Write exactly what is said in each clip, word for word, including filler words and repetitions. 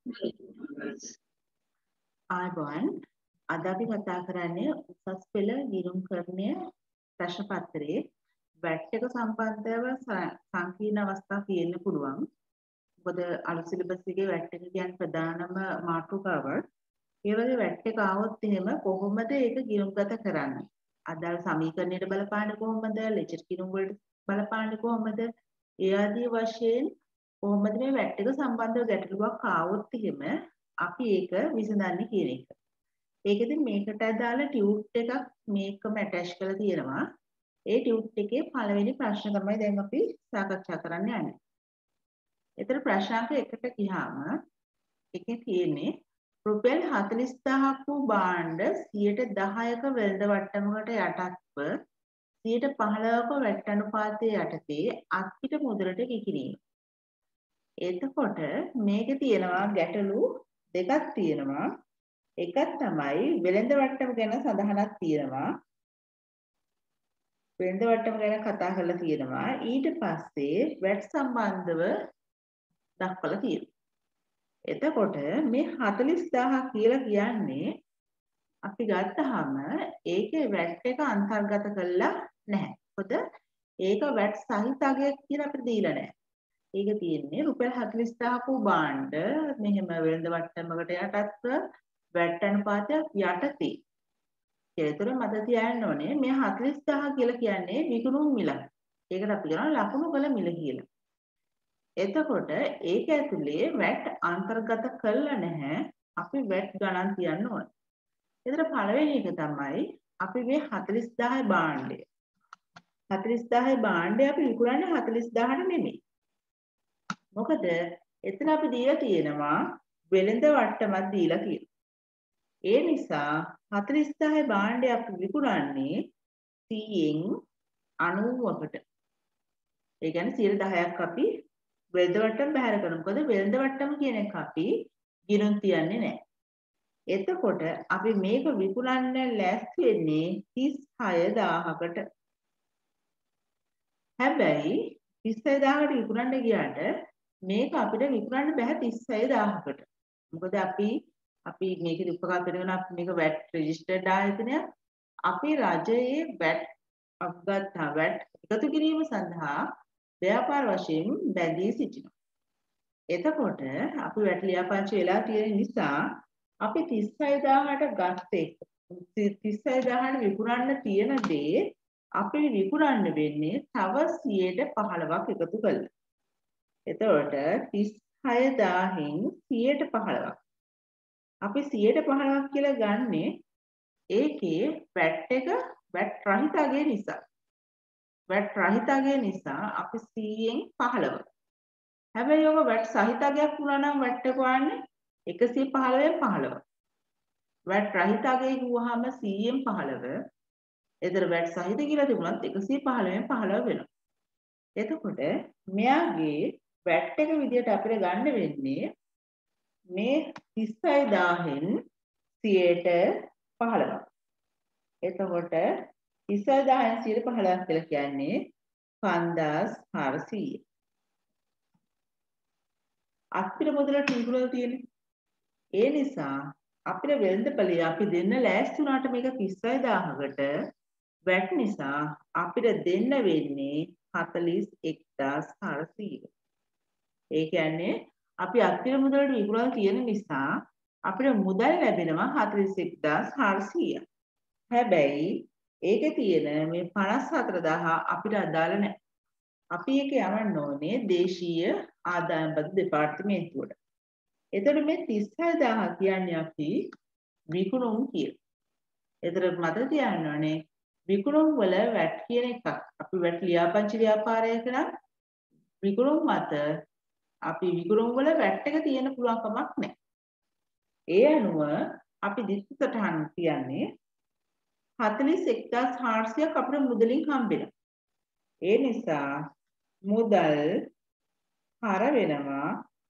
ආයුබෝවන් අද අපි කතා කරන්නේ උසස් පෙළ ගිණුම්කරණය ප්‍රශ්න පත්‍රයේ වැට් එක සම්බන්ධව සංකීර්ණ අවස්ථා තියෙන්න පුළුවන්. මොකද අලුත් සිලබස් එකේ වැට් එක කියන්නේ ප්‍රධානම මාතෘකාව. ඒ වගේ වැට් එක ආවොත් එහෙම කොහොමද ඒක ගිණුම්ගත කරන්නේ? අදාළ සමීකරණයට බලපාන්නේ කොහොමද? ලෙජර් ගිණුම් වලට බලපාන්නේ කොහොමද? ඒ ආදී වශයෙන් කොහොමද මේ වැට් එක සම්බන්ධව ගැටලුවක් ආවොත් එහෙම අපි ඒක විසඳන්නේ කියන එක. ඒකෙදි මේකට අදාළ ටියුට් එකක් මේකම ඇටච් කරලා තියෙනවා. ඒ ටියුට් එකේ පළවෙනි ප්‍රශ්න තමයි දැන් අපි සාකච්ඡා කරන්න යන්නේ. ඒතර ප්‍රශ්නාංක එකට ගියාම එකේ තියෙන්නේ රුපියල් හතළිස් දහසක් වූ භාණ්ඩ සියයට දහයක වෙළඳ වට්ටමකට යටත්ව සියයට පහළොවක වැට් අනුපාතය යටතේ අත්පිට මුදලට කිකිරීම. එතකොට මේකේ තියෙනවා ගැටලු දෙකක් තියෙනවා. එකක් තමයි වෙළඳ වට්ටම ගැන සඳහනක් තියෙනවා. වෙළඳ වට්ටම ගැන කතා කරලා තියෙනවා. ඊට පස්සේ වැට් සම්බන්ධව දක්වලා තියෙනවා. එතකොට මේ හතළිස් දහසක් කියලා කියන්නේ අපි ගත්තාම ඒකේ වැට් එක අන්තර්ගත කළා නැහැ. මොකද ඒක වැට් සහිත අගයක් කියලා අපිට දීලා නැහැ. ඒක තියෙන්නේ රුපියල් හතළිස් දහසක් වූ භාණ්ඩ මෙහෙම වෙළඳ වට්ටමකට යටත්ව වැට් අනුපාතයක් යටතේ. ඒතර මත තියාගන්න ඕනේ මේ හතළිස් දහස කියලා කියන්නේ විකුණුම් මිල. ඒකට අපි කියනවා ලකුණු කළ මිල කියලා. එතකොට ඒක ඇතුලේ වැට් අන්තර්ගත කළා නැහැ. අපි වැට් ගණන් තියන්න ඕනේ. ඒතර පළවෙනි එක තමයි අපි මේ හතළිස් දහසයි භාණ්ඩය. හතළිස් දහසයි භාණ්ඩය අපි විකුණන්නේ හතළිස් දහසට නෙමෙයි. මොකද එතන අපි දීලා තියෙනවා වෙළඳ වට්ටමක් දීලා තියෙනවා. ඒ නිසා හතළිස් දහසයි භාණ්ඩය අපි විකුණන්නේ සීයෙන් අනූවකට. ඒ කියන්නේ සියයට දහයක් අපි වෙළඳ වට්ටම බැහැර කරනවා. මොකද වෙළඳ වට්ටම කියන එක අපි ගිණුම් තියන්නේ නැහැ. එතකොට අපි මේක විකුණන්න ලෑස්ති වෙන්නේ තිස් හය දහසකට. හැබැයි තිස් හය දහසකට විකුණන්න ගියාට මේක අපිට විකුණන්න බෑ තිස් හය දහසකට. මොකද අපි අපි මේකේ උපකාර කරගෙන අපි මේක වැට් රෙජිස්ටර්ඩ් ආයතනයක්. අපි රජයේ වැට් අග්ගත් වැට් එකතු කිරීම සඳහා ව්‍යාපාර වශයෙන් බැඳී සිටිනවා. එතකොට අපි වැට් ලියාපදිංචි වෙලා තියෙන නිසා අපි තිස් හය දහසට ගත්තේ තිස් හය දහසට විකුණන්න තියෙන දේ අපි විකුණන්න වෙන්නේ තව සියයට පහළොවක් එකතු කළා. එතකොට තිස් හය දහසෙන් සියයට පහළොවක්. අපි සියයට පහළොවක් කියලා ගන්නෙ ඒකේ වැට් එක වැට් රහිත අගය නිසා. වැට් රහිත අගය නිසා අපි සීයෙන් පහළොව. හැබැයි ඔබ වැට් සහිත අගයක් වුණා නම් වැට් එක වන්නේ එකසිය පහළොවෙන් පහළොව. වැට් රහිත අගය කිව්වහම සීයෙන් පහළොව. එතන වැට් සහිත කියලා තිබුණත් එකසිය පහළොවෙන් පහළොව වෙනවා. එතකොට මෙයාගේ වැට් එක විදියට අපිට ගන්න වෙන්නේ මේ තිස් හය දහසෙන් සියයට පහළොවක්. එතකොට තිස් හය දහසෙන් සියයට පහළොවක් කියලා කියන්නේ පන්දාස් හාරසීය. අපිට මුදලට විකුණලා තියෙන්නේ. ඒ නිසා අපිට වෙළඳපළේ අපි දෙන්න ලෑස්ති වුණාට මේක තිස් හය දහසකට වැට් නිසා අපිට දෙන්න වෙන්නේ හතළිස් එක්දාස් හාරසීය. ඒ කියන්නේ අපි අත්පිට මුදලට විකුණලා තියෙන නිසා අපිට මුදල් ලැබෙනවා හතළිස් එක්දාස් හාරසීය. හැබැයි ඒකේ තියෙන මේ පනස් හතර දහස අපිට අදාළ නැහැ. අපි ඒක යවන්න ඕනේ දේශීය ආදායම් බදු දෙපාර්තමේන්තුවට. එතකොට මේ තිස් හය දහස කියන්නේ අපි විකුණුම් කියලා. එතකොට මතක තියාගන්න ඕනේ විකුණුම් වල වැට් කියන එකක්. අපි වැට් ලියාපදිංචි ව්‍යාපාරයක නම් විකුණුම් මත අපි විකුණුම් වල වැට් එක තියෙන්න පුළුවන් කමක් නැහැ. ඒ අනුව අපි දිස්ත්‍රික් සටහන් කියන්නේ හතළිස් එක්දාස් හාරසීයක් අපිට මුදලින් හම්බෙනවා. ඒ නිසා මුදල් හර වෙනවා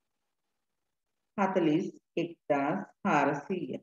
හතළිස් එක්දාස් හාරසීය.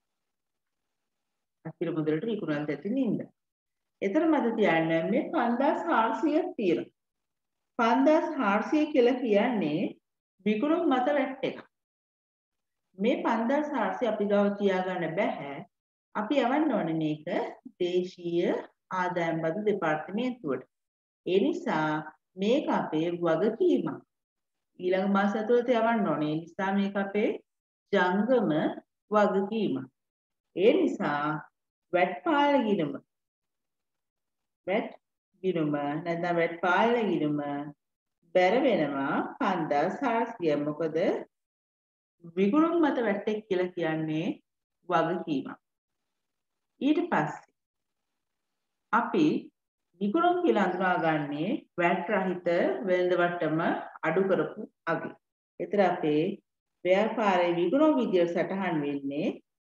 අපිට මුදලට විකුණන්න ඇති නින්ද. එතන මත තියන්න මේ පන්දාස් හාරසීයක් තියෙනවා. පන්දාස් හාරසීය කියලා කියන්නේ විකුණුම් මත වැට් එක. මේ පන්දාස් හාරසිය අපි ගාව තියාගන්න බෑ. අපි යවන්න ඕනේ මේක දේශීය ආදායම් බදු දෙපාර්තමේන්තුවට. ඒ නිසා මේක අපේ වගකීමක්. ඊළඟ මාස ඇතුළත යවන්න ඕනේ. ඒ නිසා මේක අපේ ජංගම වගකීමක්. ඒ නිසා වැට් පාලන ගිණුම වැට් ගිණුම නැත්නම් වැට් පාලන ගිණුම බැර වෙනවා පන්දාස් හාරසිය. මොකද විකුණුම් මත වැටෙක් කියලා කියන්නේ වගකීමක්. ඊට පස්සේ අපි විකුණුම් කියලා අඳුනාගන්නේ වැට් රහිත වෙළඳ වට්ටම අඩු කරපු අගේ. ඒතර අපේ ව්‍යාපාරයේ විකුණුම් විදියට සටහන් වෙන්නේ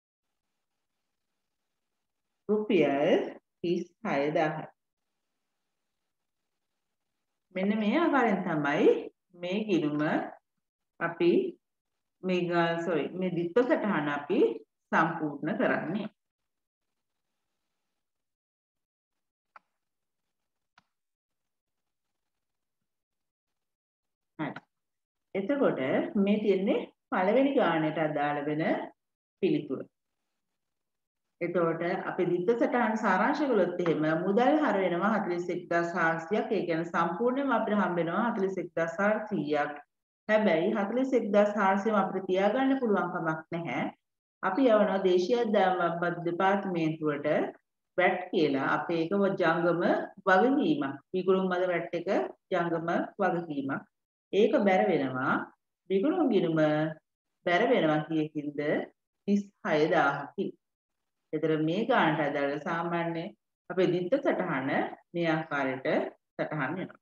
රුපියල් තිස් හය දහසයි. මෙන්න මේ ආකාරයෙන් තමයි මේ ගිණුම අපි මේ සෝරි මේ දිත්ත සටහන අපි සම්පූර්ණ කරන්නේ. හරි. එතකොට මේ තියෙන්නේ පළවෙනි ගානට අදාළ වෙන පිළිතුර. එතකොට අපි දිත්ත සටහන සාරාංශ කළොත් එහෙම මුදල් හර වෙනවා හතළිස් එක්දාස් හාරසියක්. ඒ කියන්නේ සම්පූර්ණයෙන්ම අපිට හම්බ වෙනවා හතළිස් එක්දාස් හාරසියක්. හැබැයි හතළිස් එක්දාස් හාරසියම අපිට තියාගන්න පුළුවන් කමක් නැහැ. අපි යවනවා දේශීය ආදායම් බදු දෙපාර්තමේන්තුවට වැට් කියලා. අපේ ඒක ජංගම වගකීමක්. විකුණුම් මත වැට් එක ජංගම වගකීමක්. ඒක බැර වෙනවා විකුණුම් ගිණුම බැර වෙනවා කීයකින්ද තිස් හය දහසකින්. ඒතර මේ ගානට අදාළ සාමාන්‍ය අපේ දිත්ත සටහන මේ ආකාරයට සටහන් වෙනවා.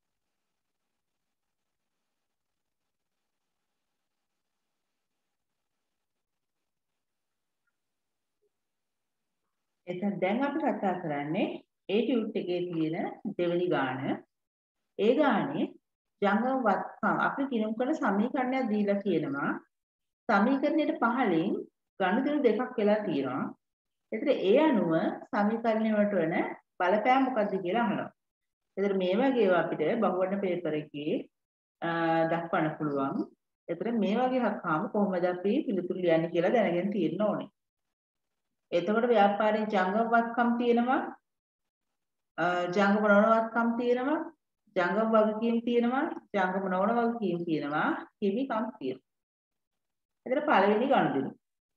එතන දැන් අපි කතා කරන්නේ ඒ ටියුට් එකේ තියෙන දෙවෙනි ගාන. ඒ ගානේ ජංගම වත්කම් අපි කිනම් කරන සමීකරණයක් දීලා කියනවා. සමීකරණයට පහලින් ගණිතන දෙකක් වෙලා තියෙනවා. ඒතර ඒ අනුව සමීකරණය වලට වෙන බලපෑම මොකක්ද කියලා අහනවා. ඒතර මේ වගේ ඒවා අපිට බහුවර්ණ පේපර් එකේ දක්වන්න පුළුවන්. ඒතර මේ වගේ හක්කාම කොහොමද අපි පිළිතුරු ලියන්නේ කියලා දැනගෙන තියෙන්න ඕනේ. එතකොට ව්‍යාපාරයේ ජංගම වත්කම් තියෙනවා, ජංගම නොවන වත්කම් තියෙනවා, ජංගම වගකීම් තියෙනවා, ජංගම නොවන වගකීම් තියෙනවා, හිමිකම් තියෙනවා. එතන පළවෙනි ගනුදෙනු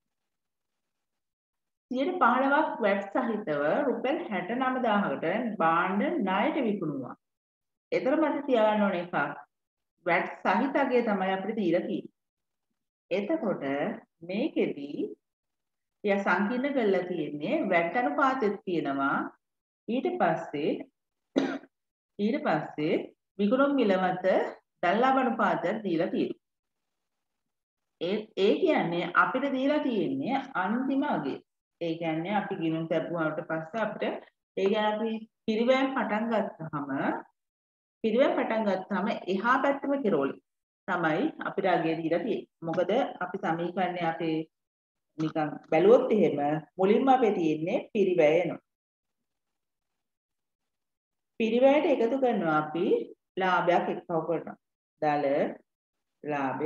සියයට පහළොවක් වැට් සහිතව රුපියල් හැට නවය දහසකට භාණ්ඩ ණයට විකුණුවා. එතන මත තියාගන්න ඕන එකක් වැට් සහිත අගය තමයි අපිට දීලා තියෙන්නේ. එතකොට මේකෙදි ය සංකීර්ණ කරලා තියෙන්නේ වැට් අනුපාතෙත් තියෙනවා. ඊට පස්සේ ඊට පස්සේ විකුණුම් මිල මත දල්ලාභ අනුපාතයක් දීලා තියෙනවා. ඒ ඒ කියන්නේ අපිට දීලා තියෙන්නේ අන්තිම අගය. ඒ කියන්නේ අපි ගිණුම් ලැබුවාට පස්සේ අපිට ඒ කියන්නේ අපි පිරිවැය පටන් ගත්තාම පිරිවැය පටන් ගත්තාම එහා පැත්තම කෙරෝලි තමයි අපිට අගය දීලා තියෙන්නේ. මොකද අපි සමීකරණේ අපේ නිකන් බැලුවොත් එහෙම මුලින්ම අපේ තියෙන්නේ පිරිවැය එනවා. පිරිවැයට එකතු කරනවා අපි ලාභයක් එක්කව කරනවා. දල ලාභය.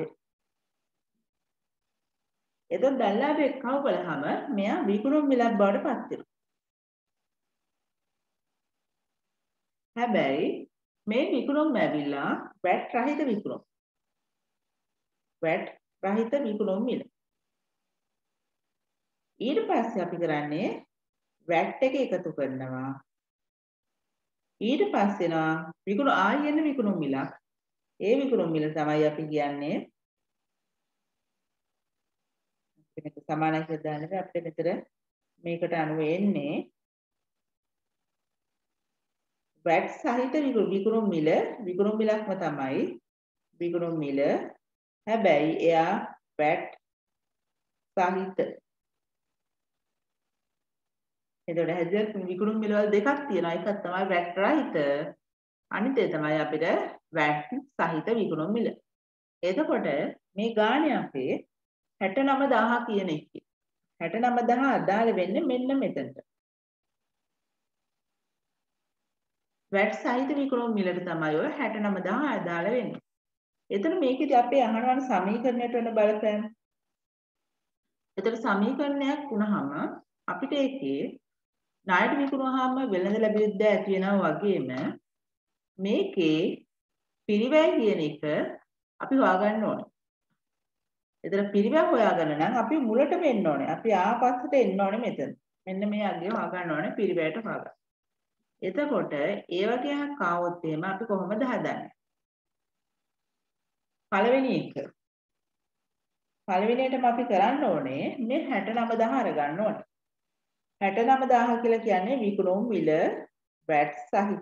එතකොට දල ලාභය එක්කව කළාම මෙයා විකුණුම් මිලක් බවට පත් වෙනවා. හැබැයි මේ විකුණුම් ඇවිල්ලා වැට් රහිත විකුණුම්. වැට් රහිත විකුණුම් මිල. ඊට පස්සේ අපි කරන්නේ වැට් එක එකතු කරනවා. ඊට පස්සේ නා විකුණු ආයෙත් විකුණුම් මිලක්. ඒ විකුණුම් මිල තමයි අපි කියන්නේ මේක සමානයි කියලා දාන්නේ අපිට මෙතන මේකට අනුව එන්නේ වැට් සහිත විකුණුම් මිල විකුණුම් මිලක්ම තමයි විකුණුම් මිල. හැබැයි එයා වැට් සහිත. එතකොට හැදෙත් විකුණුම් මිල වල දෙකක් තියෙනවා. එකක් තමයි වැට් රහිත. අනිත් එක තමයි අපිට වැට් සහිත විකුණුම් මිල. එතකොට මේ ගානේ අපේ හැට නවය දහස කියන එකේ හැට නවය දහස අදාළ වෙන්නේ මෙන්න මෙතනට. වැට් සහිත විකුණුම් මිලට තමයි ඔය හැට නවය දහස අදාළ වෙන්නේ. එතන මේකෙදි අපේ අහනවන සමීකරණයට වෙන බලපෑම එතකොට සමීකරණයක් වුණාම අපිට ඒකේ ණයට විකුණුවාම වෙළඳ ලැබෙද්ද ඇති වෙනවා වගේම මේකේ පිරිවැය කියන එක අපි හොයාගන්න ඕනේ. එතන පිරිවැය හොයාගන්න නම් අපි මුලටම එන්න ඕනේ. අපි ආපස්සට එන්න ඕනේ මෙතන. මෙන්න මේ අගය හොයාගන්න ඕනේ පිරිවැයට හොයාගන්න. එතකොට ඒ වගේ එකක් ආවොත් එහෙම අපි කොහොමද හදන්නේ? පළවෙනි එක. පළවෙනියටම අපි කරන්න ඕනේ මේ හැට නව දහ අරගන්න ඕනේ. හැට නව දහ කියලා කියන්නේ විකුණුම් මිල වැට් සහිත.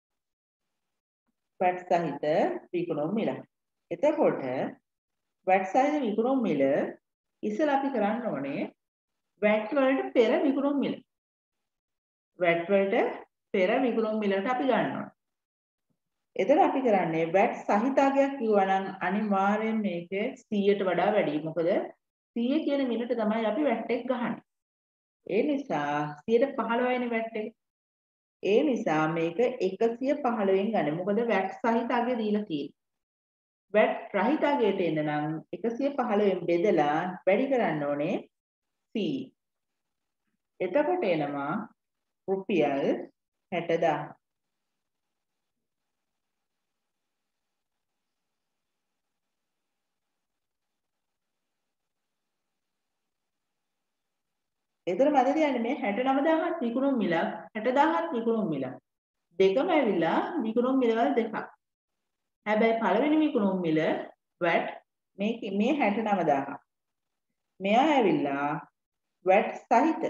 වැට් සහිත විකුණුම් මිල. එතකොට වැට් සහිත විකුණුම් මිල ඉස්සෙල්ලා අපි කරන්න ඕනේ වැට් වලට පෙර විකුණුම් මිල. වැට් වලට පෙර විකුණුම් මිලට අපි ගන්නවා. එතන අපි කරන්නේ වැට් සහිත අගයක් කිව්වා නම් අනිවාර්යෙන් මේක සීයට වඩා වැඩි. මොකද සීය කියන මිලට තමයි අපි වැට් එක ගහන්නේ. ඒ නිසා සීයට පහළොව වෙනි වැට් එක. ඒ නිසා මේක එකසිය පහළොවෙන් ගන්න. මොකද වැට් සහිත අගය දීලා තියෙන්නේ. වැට් රහිත අගයට එන්න නම් එකසිය පහළොවෙන් බෙදලා වැඩි කරන්න ඕනේ සී. එතකොට එනවා රුපියල් හැට දහයක්. එතන මම කියන්නේ මේ හැට නව දහයක් විකුණුම් මිලක් හැට දහයක් විකුණුම් මිලක් දෙකම ඇවිල්ලා විකුණුම් මිලවල් දෙකක්. හැබැයි පළවෙනි විකුණුම් මිල වැට් මේ මේ හැට නව දහයක්. මෙයා ඇවිල්ලා වැට් සහිත.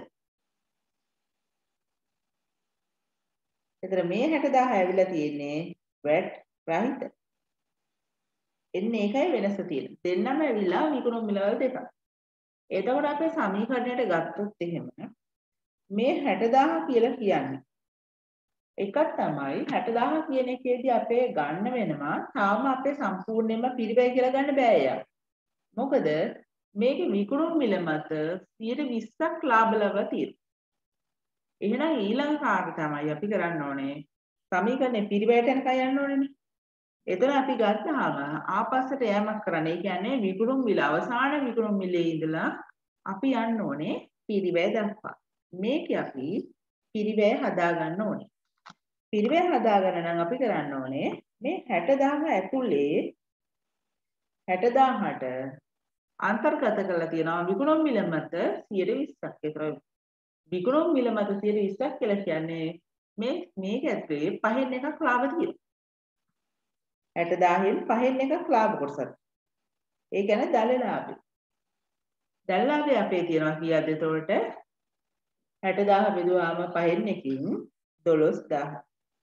එතන මේ හැට දහය ඇවිල්ලා තියෙන්නේ වැට් රහිත. එන්නේ ඒකයි වෙනස තියෙන්නේ. දෙන්නම ඇවිල්ලා විකුණුම් මිලවල් දෙකක්. එතකොට අපේ සමීකරණයට ගත්තොත් එහෙම මේ හැට දහය කියලා කියන්නේ එකක් තමයි හැට දහය කියන එකේදී අපේ ගන්න වෙනවා තාම අපේ සම්පූර්ණයෙන්ම පිරිවැය කියලා ගන්න බෑ යා. මොකද මේකේ විකුණුම් මිල මත සියයට විස්සක් ලාභ ලබා තියෙනවා. එහෙනම් ඊළඟ කාර්ය තමයි අපි කරන්න ඕනේ සමීකරණේ පිරිවැයට යනකම් යන්න ඕනේනේ. එතන අපි ගත්තාම ආපස්සට යෑමක් කරන්න. ඒ කියන්නේ විකුණුම් මිල අවසාන විකුණුම් මිලේ ඉඳලා අපි යන්න ඕනේ පිරිවැය දක්වා. මේකේ අපි පිරිවැය හදා ගන්න ඕනේ. පිරිවැය හදාගන්න නම් අපි කරන්න ඕනේ මේ හැට දහය ඇතුලේ හැට දහයට අන්තර්ගත කරලා තියෙනවා විකුණුම් මිල මත සියයට විස්සක්. ඒතර විකුණුම් මිල මත සියයට විස්සක් කියලා කියන්නේ මේ මේක ඇතුලේ පහෙන් එකක් ලාභ තියෙනවා. හැට දහයෙන් පහෙන් එකක් ලාභ කොටසක්. ඒ කියන්නේ දල ලාභය. දල ලාභය අපේ තියෙනවා කීයද එතකොට? හැට දහය බෙදුවාම පහෙන් එකකින් දොළොස් දහය.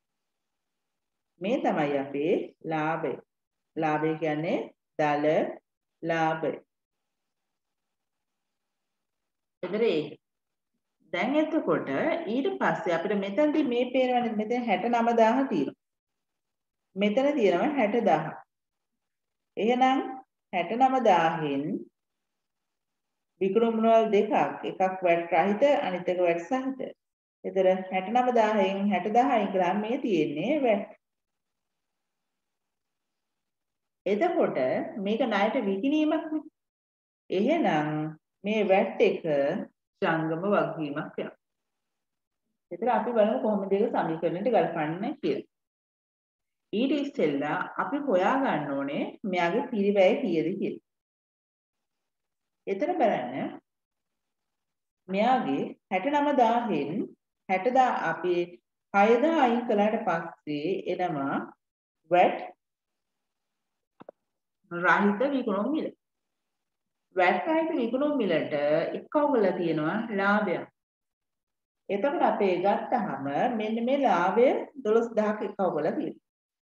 මේ තමයි අපේ ලාභය. ලාභය කියන්නේ දල ලාභය. එතරේ දැන් එතකොට ඊට පස්සේ අපිට මෙතනදී මේ පේනවනේ මෙතන හැට නව දහය තියෙනවා. මෙතන තියෙනවා හැට දහය. එහෙනම් හැට නව දහයෙන් විකුණුම් වල දෙකක් එකක් වැට් රහිත අනිත් එක වැට් සහිත. එතන හැට නව දහයෙන් හැට දහයෙන් ග්‍රාම් මේ තියෙන්නේ වැට්. එතකොට මේක ණයට විකිණීමක් නේ. එහෙනම් මේ වැට් එක ජංගම වගකීමක් වෙනවා. එතන අපි බලමු කොහොමද ඒක සමීකරණයට ගලපන්නේ කියලා. ඊට ඉස්සෙල්ලා අපි හොයා ගන්න ඕනේ මෙයාගේ පිරිවැය කීයද කියලා. එතන බලන්න මෙයාගේ හැට නව දහයෙන් හැට දහය අපි හය දහය අයින් කළාට පස්සේ එනවා වැට් රහිත විකුණුම් මිල. වැට් රහිත විකුණුම් මිලට එක්කව කරලා තියෙනවා ලාභයක්. එතකොට අපේ ගත්තාම මෙන්න මේ ලාභය දොළොස් දහයක් එක්කව කරලා තියෙනවා.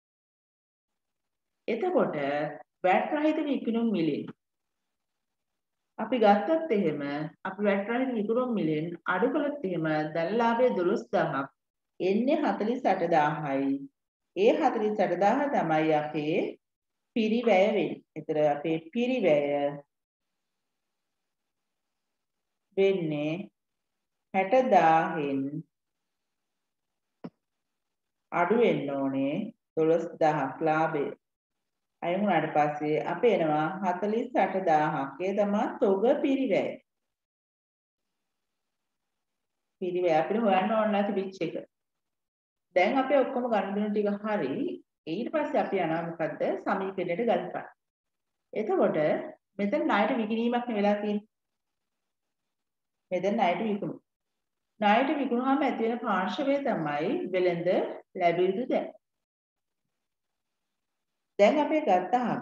එතකොට වැට් රහිත විකුණුම් මිලෙන් අපි ගත්තොත් එහෙම අපි වැට් රහිත විකුණුම් මිලෙන් අඩු කළොත් එහෙම දල ලාභය දොළොස් දහයක් එන්නේ හතළිස් අට දහයයි. ඒ හතළිස් අට දහය තමයි අපේ පිරිවැය වෙන්නේ. ඒතර අපේ පිරිවැය වෙන්නේ හැට දහයෙන් අඩු වෙන්න ඕනේ දොළොස් දහයක් ලාභය. අයින් වුණාට පස්සේ අපේ එනවා හතළිස් අට දහයක්. ඒ තමයි තොග පිරිවැය. පිරිවැය අපිට හොයන්න ඕන නැති පිච් එක. දැන් අපේ ඔක්කොම ගණන් ටික හරි. ඊට පස්සේ අපි යනවා මොකද්ද? සමීකරණයට ගල්පන්න. එතකොට මෙතන ණයට විකිණීමක් වෙලා තියෙන්නේ. මෙතන ණයට විකුණු. ණයට විකුණුවාම ඇති වෙන පාර්ශවය තමයි වෙළඳ ලැබිය යුතු දෑ. දැන් අපි ගත්තාම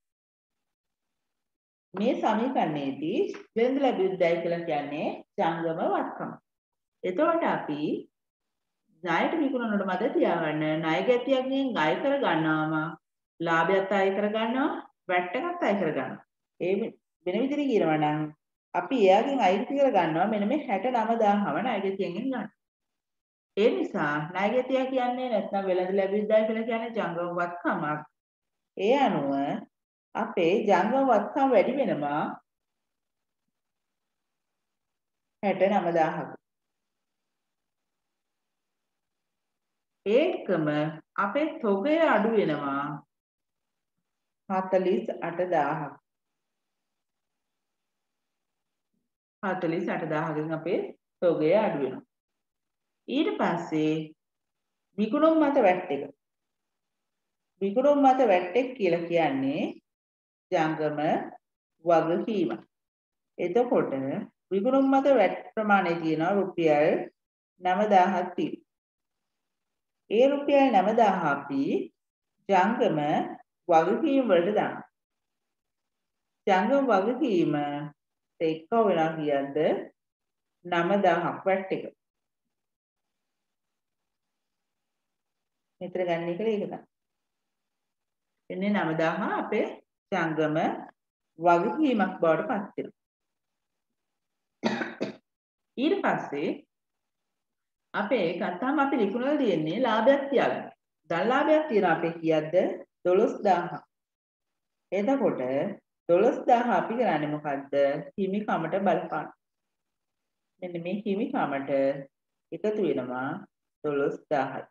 මේ සමීකරණයේදී වෙළඳ ලැබිය යුතු දෑ කියලා කියන්නේ ජංගම වත්කම. එතකොට අපි ණයට විකුණනකොට මතක තියාගන්න ණය ගැතියකින් අය කර ගන්නවම ලාභයත් අය කර ගන්නවා වැට් එකත් අය කර ගන්නවා. ඒ වෙන විදිහට කියනවා නම් අපි එයාගෙන් අයිති කර ගන්නවා මෙන්න මේ හැට නව දාහම ණය ගැතියෙන් ගන්න. ඒ නිසා ණය ගැතිය කියන්නේ නැත්නම් වෙළඳ ලැබිය යුතු කියලා කියන්නේ ජංගම වත්කමක්. ඒ අනුව අපේ ජංගම වත්කම වැඩි වෙනවා හැට නව දාහක. ඒකම අපේ තොගය අඩු වෙනවා හතළිස් අට දාහක්. හතළිස් අට දාහකින් අපේ තොගය අඩු වෙනවා. ඊට පස්සේ විකුණුම් මත වැට් එක. විකුණුම් මත වැට් එක කියලා කියන්නේ ජංගම වගකීම. එතකොට විකුණුම් මත වැට් ප්‍රමාණය තියෙනවා රුපියල් නව දාහක් තියෙනවා. ඒ රුපියල් නව දාහ අපි ජංගම වගකීම් වලට දානවා. ජංගම වගකීම එක්ක වෙනවා කියද්ද නව දාහක් වැට් එක. මෙතන ගන්න එක ඒක තමයි. එන්නේ නව දාහ අපේ ජංගම වගකීමක් බවට පත් වෙනවා. ඊට පස්සේ අපේ ගත්තාම අපි විකුණලා තියෙන්නේ ලාභයක් තියාගන්න. දැන් ලාභයක් තියෙන අපේ කීයක්ද? දොළොස් දාහක්. එතකොට දොළොස් දාහ අපි කරන්නේ මොකද්ද? හිමිකමට බලපාන. මෙන්න මේ හිමිකමට එකතු වෙනවා දොළොස් දාහයි.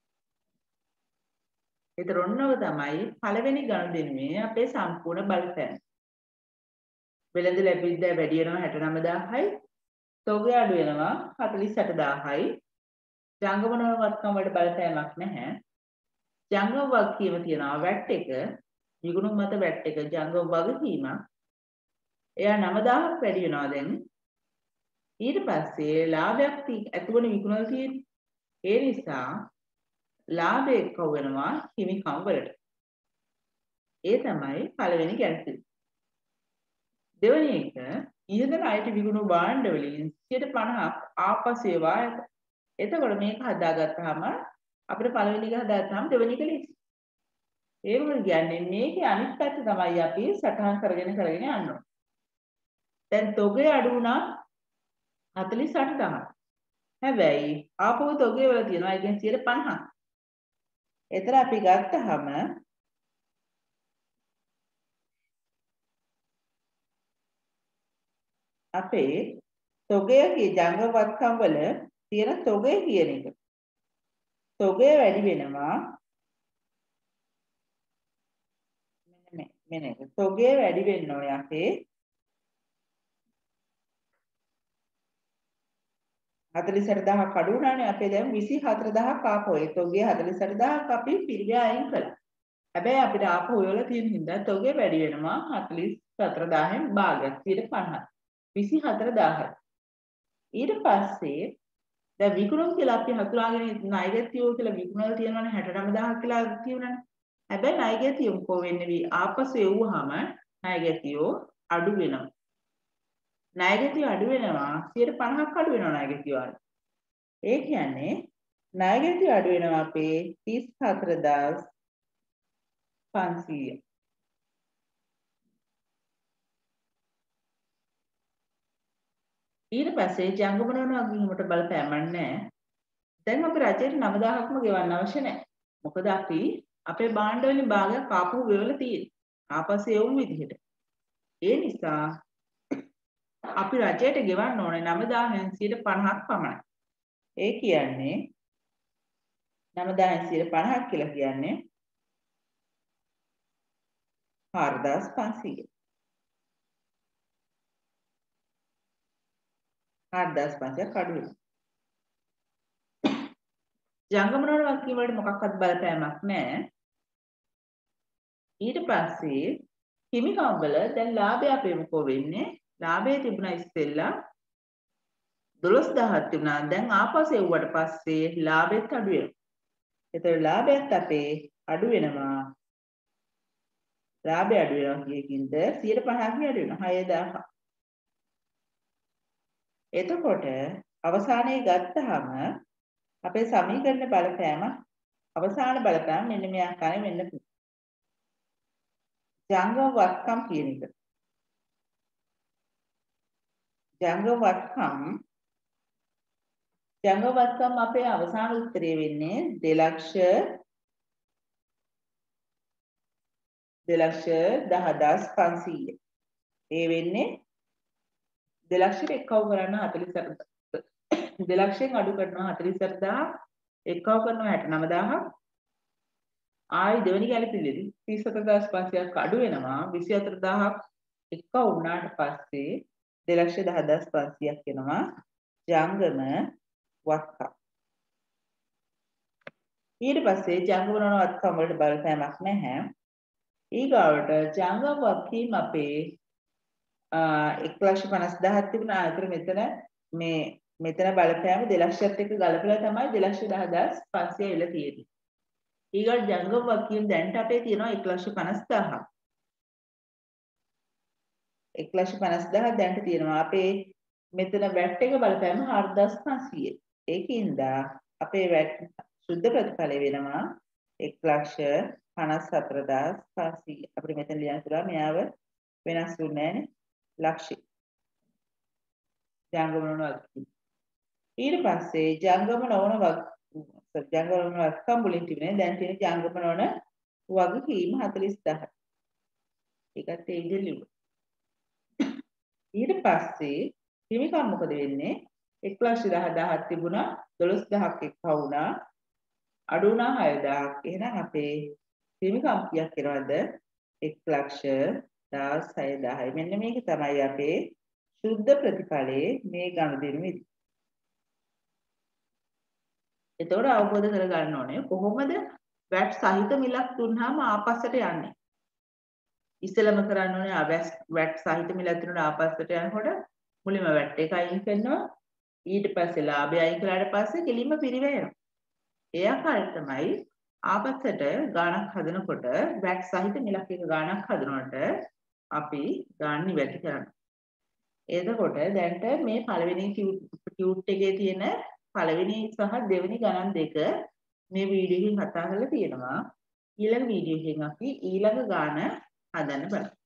ඒතර ඔන්නව තමයි පළවෙනි ගනුදෙනුවේ අපේ සම්පූර්ණ බලපෑම. වෙළඳ ලැබිද්ද වැඩි වෙනවා හැට නව දාහයි. තොගය අඩු වෙනවා හතළිස් අට දාහයි. ජංගම වත්කම් වලට බලපෑමක් නැහැ. ජංගම වගකීම තියනවා වැට් එක. විකුණුම් මත වැට් එක ජංගම වගකීම. එයා නව දාහක් වැඩි වෙනවා දැන්. ඊට පස්සේ ලාභයක් ඇතුවන විකුණලා තියෙන්නේ. ඒ නිසා ලාභය එක්ක වෙනවා හිමිකම් වලට. ඒ තමයි පළවෙනි ගැටලුව. දෙවෙනි එක ඉහළ ණයට විකුණු භාණ්ඩ වලින් සියයට පනහක් ආපසු ඒවා ඇත. එතකොට මේක හදාගත්තාම අපිට පළවෙනි එක හදාගත්තාම දෙවෙනි එක ලිස්. ඒ වගේ කියන්නේ මේකේ අනිත් පැත්ත තමයි අපි සටහන් කරගෙන කරගෙන යන්න ඕනේ. දැන් තොගය අඩු වුණා හතළිස් අට දාහක්. හැබැයි ආපහු තොගය වල තියෙනවා ඒ කියන්නේ සියයට පනහක්. එතන අපි ගත්තාම අපේ තොගය කී ජංගම වත්කම් වල තියෙන තොගය කියන එක. තොගය වැඩි වෙනවා මෙන්න මේ මෙන්න තොගය වැඩි වෙන්න ඕනේ අපේ හතළිස් අට දාහක් අඩු වුණානේ අපේ දැන් විසි හතර දාහක් ආපහු ඒ තොගය හතළිස් අට දාහක් අපි පිරිවැය අයින් කළා. හැබැයි අපිට ආපහු ඔයවල තියෙන හින්දා තොගය වැඩි වෙනවා හතළිස් හතර දාහෙන් භාගයක් සියයට පනහක්. විසි හතර දාහයි. ඊට පස්සේ දැන් විකුණුම් කියලා අපි හතුරාගෙන ණය ගැතියෝ කියලා විකුණලා තියෙනවනේ හැට නව දාහක් කියලා කියනවනේ. හැබැයි ණය ගැතියෝ කො වෙන්නේ වි ආපසු එව්වහම ණය ගැතියෝ අඩු වෙනවා. ණය ගැතියෝ අඩු වෙනවා සියයට පනහක් අඩු වෙනවා ණය ගැතියෝ. ඒ කියන්නේ ණය ගැතියෝ අඩු වෙනවා අපේ තිස් හතර හදාස් පන්සීය. ඊට පස්සේ ජංගම වගකීමට බලපෑමක් නැහැ. දැන් අපි රජයට නව දාහක්ම ගෙවන්න අවශ්‍ය නැහැ. මොකද අපි අපේ භාණ්ඩ වලින් භාගයක් ආපහු ගෙවලා තියෙන්නේ. ආපස්සේ එවුම් විදිහට. ඒ නිසා අපි රජයට ගෙවන්න ඕනේ නව දාහෙන් සියයට පනහක් පමණයි. ඒ කියන්නේ නව දාහෙන් සියයට පනහක් කියලා කියන්නේ හාරදාස් පන්සීය. හාරදාස් පන්සීයක් අඩු වෙනවා. ජංගම නොවන වගකීම් වලට මොකක්වත් බලපෑමක් නැහැ. ඊට පස්සේ හිමිකම් වල දැන් ලාභය අපේ මොකෝ වෙන්නේ? ලාභය තිබුණා ඉස්සෙල්ලා දොළොස් දහසක් තිබුණා. දැන් ආපහු එව්වට පස්සේ ලාභෙත් අඩු වෙනවා. ඒතර ලාභයත් අපේ අඩු වෙනවා. ලාභය අඩු වෙනවා කියකින්ද සියයට පනහක් අඩු වෙනවා. හය දහසක්. එතකොට අවසානයේ ගත්තාම අපේ සමීකරණ බලපෑම අවසාන බලපෑම මෙන්න මේ ආකාරයෙන් වෙන්න පුළුවන්. ජංගම වත්කම් කියන එක. ජංගම වත්කම් ජංගම වත්කම් අපේ අවසාන උත්තරය වෙන්නේ දෙලක්ෂ දෙලක්ෂ දහදාස් පන්සීය. ඒ වෙන්නේ දෙලක්ෂයට එක්කව කරන්න හතළිස් දෙලක්ෂයෙන් අඩු කරනවා හතළිස් හදාස් එක්කව කරනවා හැට නව දාහක්. ආයි දෙවෙනි ගැලපිල්ලේදී තිස් හතරදාස් පන්සියයක් අඩු වෙනවා විසි හතර දාහක් එක්ක වුණාට පස්සේ දෙලක්ෂ දහදාස් පන්සියයක් වෙනවා ජංගම වත්කම්. ඊට පස්සේ ජංගම නොවන වත්කම් වලට බලපෑමක් නැහැ. ඊගාවට ජංගම වත්කීම් අපේ එක ලක්ෂ පනස් දහසක් තිබුණා. අතර මෙතන මේ මෙතන බලපෑම දෙලක්ෂයත් එක්ක ගලපලා තමයි දෙලක්ෂ දහදාස් පන්සිය ඉල තියෙන්නේ. ඊගොල්ලෝ ජංගම වත්කීම් දැන්ට අපේ තියෙනවා එක ලක්ෂ පනස් දහසක්. එක ලක්ෂ පනස් දහසක් දැන්ට තියෙනවා. අපේ මෙතන වැට් එක බලපෑම හාරදාස් පන්සීය. ඒකින්ද අපේ වැට් සුද්ධ ප්‍රතිඵලය වෙනවා එක ලක්ෂ පනස් හතරදාස් පන්සීය. අපිට මෙතන ලියන්න පුළුවන් මෙයාව වෙනස් වෙන්නේ නැහැ නේ. ලක්ෂය. ජංගම නොවන වත්කීම්. ඊට පස්සේ ජංගම නොවන වත්කීම් ජංගම නොවන වත්කම් වලින් තිබුණේ දැන් තියෙන ජංගම නොවන වගකීම් හතළිස් දහසක්. ඒකත් ඒ විදිහට ලියුවා. ඊට පස්සේ හිමිකම් මොකද වෙන්නේ? එක ලක්ෂ දහදාහක් තිබුණා දොළොස් දහසක් එක්ක වුණා අඩු වුණා හය දහසක්. එහෙනම් අපේ හිමිකම් කීයක් වෙනවද? එක ලක්ෂ දහස් හය දහසයි. මෙන්න මේක තමයි අපේ සුද්ධ ප්‍රතිඵලයේ මේ ගනුදෙනු විදි. එතකොට අවබෝධ කරගන්න ඕනේ කොහොමද වැට් සහිත මිලක් දුන්නාම ආපස්සට යන්නේ. ඉස්සෙල්ලම කරන්න ඕනේ වැට් සහිත මිලක් දුන්නා ආපස්සට යනකොට මුලින්ම වැට් එක අයින් කරනවා. ඊට පස්සේ ලාභය අයින් කළාට පස්සේ කෙලින්ම පිරිවැයනවා. ඒ ආකාරයට තමයි ආපස්සට ගාණක් හදනකොට වැට් සහිත මිලක් එක ගාණක් හදනකොට අපි ගාණ නිවැරදි කරනවා. එතකොට දැන්ට මේ පළවෙනි ටියුට් එකේ තියෙන පළවෙනි සහ දෙවෙනි ගණන් දෙක මේ වීඩියෝ එකෙන් කතා කරලා තියෙනවා. ඊළඟ වීඩියෝ එකෙන් අපි ඊළඟ ගාන හදන්න බලමු.